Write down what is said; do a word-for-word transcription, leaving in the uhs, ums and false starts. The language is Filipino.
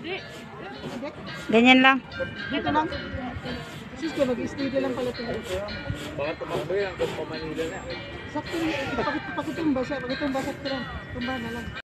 Ganyan lang. Dito lang. Sis, mag-studio lang pala ito. Baka tumakbo yan kung pa Manila na. Sakto rin. Pakitumba siya. Pakitumba sakto lang. Tumba na lang.